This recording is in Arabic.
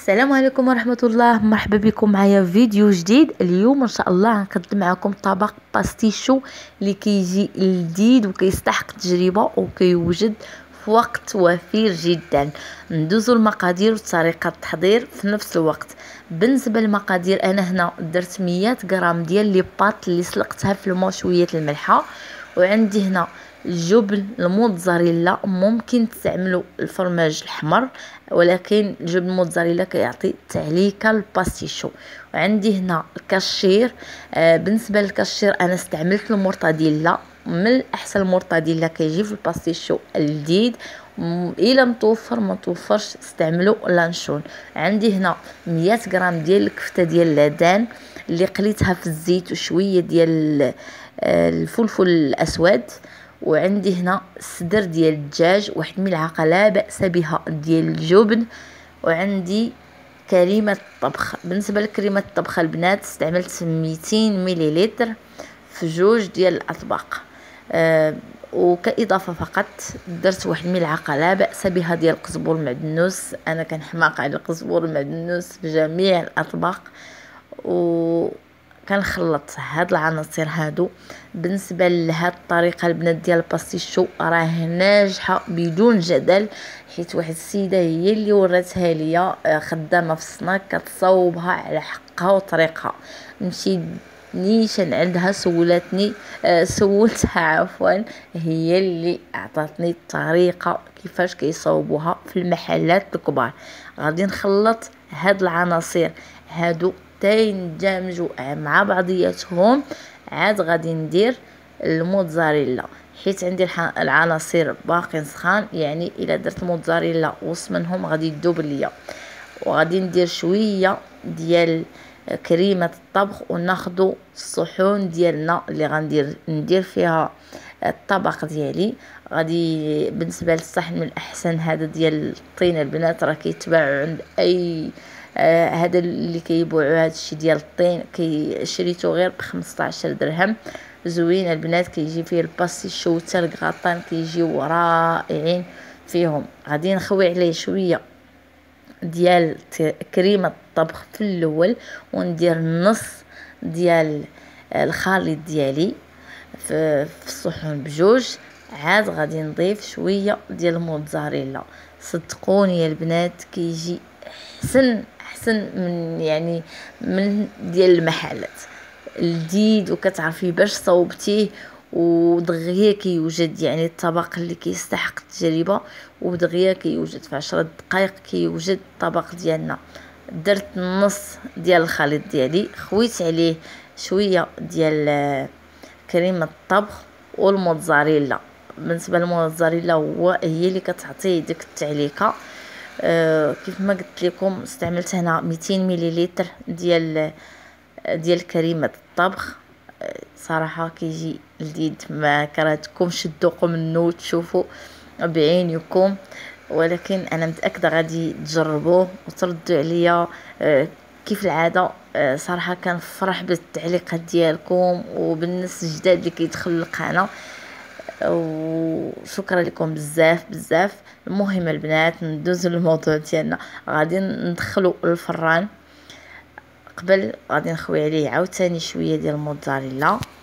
السلام عليكم ورحمة الله. مرحبا بكم معايا في فيديو جديد. اليوم ان شاء الله غنقدم معكم طبق باستيشو اللي كيجي لذيذ وكيستحق التجربة وكيوجد في وقت وفير جدا. ندوزو المقادير وطريقة التحضير في نفس الوقت. بالنسبة للمقادير انا هنا درت 100 غرام ديال لي باط اللي سلقتها في الماء شوية الملحة، وعندي هنا الجبن الموتزاريلا. ممكن تستعملوا الفرماج الحمر، ولكن الجبن الموتزاريلا كيعطي تعليكه الباستيشو. وعندي هنا الكاشير. بالنسبه للكاشير انا استعملت المورتاديلا، من الاحسن المورتاديلا كيجي في الباستيشو اللذيذ. الا متوفر ما توفرش استعملوا لانشون. عندي هنا 100 غرام ديال الكفته ديال اللادان اللي قليتها في الزيت وشويه ديال الفلفل الاسود. وعندي هنا صدر ديال الدجاج، واحد ملعقه لا باس بها ديال الجبن. وعندي كريمه الطبخ. بالنسبه لكريمه الطبخ البنات استعملت 200 مليلتر في جوج ديال الاطباق. وكاضافه فقط درت واحد ملعقه لا باس بها ديال القزبور المعدنوس. انا كنحماق على القزبور المعدنوس في جميع الاطباق، كنخلط هاد العناصر هادو. بالنسبه لهاد الطريقه البنات ديال الباستيشو راه ناجحه بدون جدل، حيت واحد السيده هي اللي وراتها ليا، خدامه في السناك كتصاوبها على حقها وطريقها. مشيت نيشان عندها سولتها عفوا، هي اللي اعطتني الطريقه كيفاش كيصاوبوها في المحلات الكبار. غادي نخلط هاد العناصر هادو يندمجوا مع بعضياتهم. عاد غادي ندير الموتزاريلا، حيت عندي العناصر باقي سخان، يعني الا درت موتزاريلا وسط منهم غادي يذوب ليا. وغادي ندير شويه ديال كريمه الطبخ، وناخذوا الصحون ديالنا اللي ندير فيها الطبق ديالي. غادي بالنسبه للصحن من الاحسن هذا ديال الطين البنات، راه كيتباع عند اي هذا اللي كيبيعوا هذا الشيء ديال الطين، شريته غير ب15 درهم. زوين البنات، كيجي فيه الباستيشو حتى الكاطان كيجيو رائعين فيهم. غادي نخوي عليه شويه ديال كريمه الطبخ في الاول، وندير نص ديال الخليط ديالي في الصحون بجوج. عاد غادي نضيف شويه ديال الموتزاريلا. صدقوني يا البنات كيجي احسن من ديال المحلات، لذيذ وكتعرفي باش صوبتيه. ودغيا كيوجد، يعني الطبق اللي كيستحق التجربه، ودغيا كيوجد في 10 دقائق كيوجد الطبق ديالنا. درت نص ديال الخليط ديالي، خويت عليه شويه ديال كريمه الطبخ والموتزاريلا. بالنسبه للموتزاريلا هي اللي كتعطي ديك التعليكه. كيف ما قلت لكم استعملت هنا 200 مليلتر ديال كريمه الطبخ. صراحه كيجي لذيذ، ما كرهتكمش تذوقوا منه وتشوفوا بعينكم، ولكن انا متاكده غادي تجربوه وتردوا عليا كيف العاده. صراحه كنفرح بالتعليقات ديالكم وبالناس الجداد اللي كيدخلوا القناه، وشكرا لكم بزاف بزاف. المهم البنات ندوزو للموضوع ديالنا. غادي ندخلو الفران. قبل غادي نخوي عليه عاوتاني شويه ديال الموتزاريلا